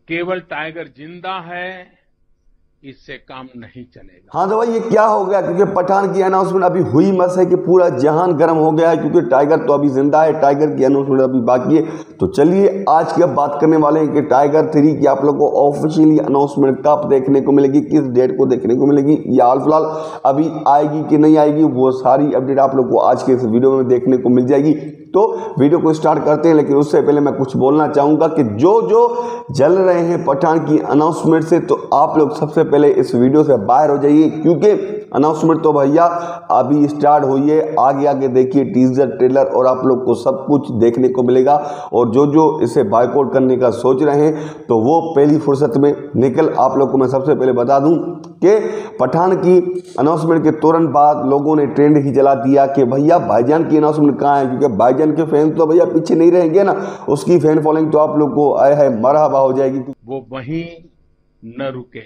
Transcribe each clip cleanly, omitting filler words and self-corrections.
केवल टाइगर जिंदा है, इससे काम नहीं चलेगा। हाँ तो भाई ये क्या हो गया, क्योंकि पठान की अनाउंसमेंट अभी हुई मस है कि पूरा जहान गर्म हो गया है, क्योंकि टाइगर तो अभी जिंदा है, टाइगर की अनाउंसमेंट अभी बाकी है। तो चलिए आज की अब बात करने वाले हैं कि टाइगर 3 की आप लोग को ऑफिशियली अनाउंसमेंट कब देखने को मिलेगी, किस डेट को देखने को मिलेगी, या हाल फिलहाल अभी आएगी कि नहीं आएगी, वो सारी अपडेट आप लोग को आज के इस वीडियो में देखने को मिल जाएगी। तो वीडियो को स्टार्ट करते हैं, लेकिन उससे पहले मैं कुछ बोलना चाहूंगा कि जो जो जल रहे हैं पठान की अनाउंसमेंट से, तो आप लोग सबसे पहले इस वीडियो से बाहर हो जाइए, क्योंकि अनाउंसमेंट तो भैया अभी स्टार्ट हुई है। आगे आगे देखिए टीजर ट्रेलर और आप लोग को सब कुछ देखने को मिलेगा। और जो जो इसे बायकॉट करने का सोच रहे हैं तो वो पहली फुर्सत में निकल। आप लोग को मैं सबसे पहले बता दूं कि पठान की अनाउंसमेंट के तुरंत बाद लोगों ने ट्रेंड ही चला दिया कि भैया भाईजान की अनाउंसमेंट कहाँ है, क्योंकि भाईजान के फैन तो भैया पीछे नहीं रहेंगे ना, उसकी फैन फॉलोइंग तो आप लोग को आए है मरहबा हो जाएगी। वो वहीं न रुके,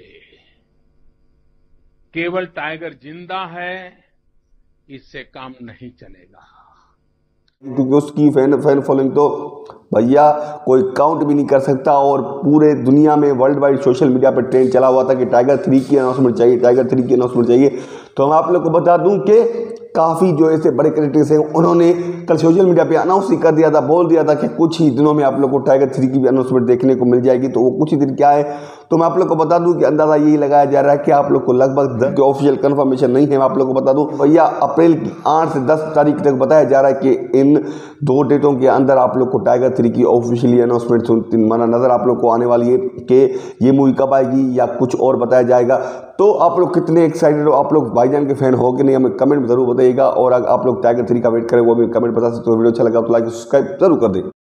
केवल टाइगर जिंदा है, इससे काम नहीं चलेगा। क्योंकि उसकी फैन फॉलोइंग तो भैया कोई काउंट भी नहीं कर सकता। और पूरे दुनिया में वर्ल्ड वाइड सोशल मीडिया पर ट्रेंड चला हुआ था कि टाइगर 3 की अनाउंसमेंट चाहिए, टाइगर 3 की अनाउंसमेंट चाहिए। तो मैं आप लोग को बता दूं कि काफ़ी जो ऐसे बड़े क्रिएटर्स हैं उन्होंने कल सोशल मीडिया पे अनाउंस ही कर दिया था, बोल दिया था कि कुछ ही दिनों में आप लोग को टाइगर 3 की भी अनाउंसमेंट देखने को मिल जाएगी। तो वो कुछ ही दिन क्या है, तो मैं आप लोग को बता दूं कि अंदाजा यही लगाया जा रहा है कि आप लोग को लगभग ऑफिशियल कंफर्मेशन नहीं है। मैं आप लोग को बता दूं भैया अप्रैल की 8 से 10 तारीख तक बताया जा रहा है कि इन 2 डेटों के अंदर आप लोग को टाइगर 3 की ऑफिशियली अनाउंसमेंट माना नजर आप लोग को आने वाली है कि ये मूवी कब आएगी या कुछ और बताया जाएगा। तो आप लोग कितने एक्साइटेड हो, आप लोग भाईजान के फैन हो कि नहीं, हमें कमेंट में जरूर बताइएगा। और अगर आप लोग टाइगर 3 का वेट करें वो भी कमेंट बता सकते हो। वीडियो अच्छा लगा तो लाइक सब्सक्राइब जरूर कर दें।